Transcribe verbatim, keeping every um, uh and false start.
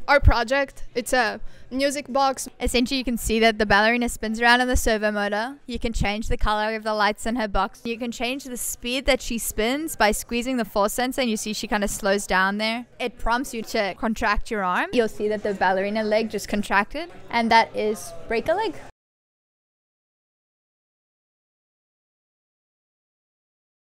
our project. It's a music box. Essentially, you can see that the ballerina spins around on the servo motor. You can change the color of the lights in her box. You can change the speed that she spins by squeezing the force sensor, and you see she kind of slows down there. It prompts you to contract your arm. You'll see that the ballerina leg just contracted, and that is break a leg.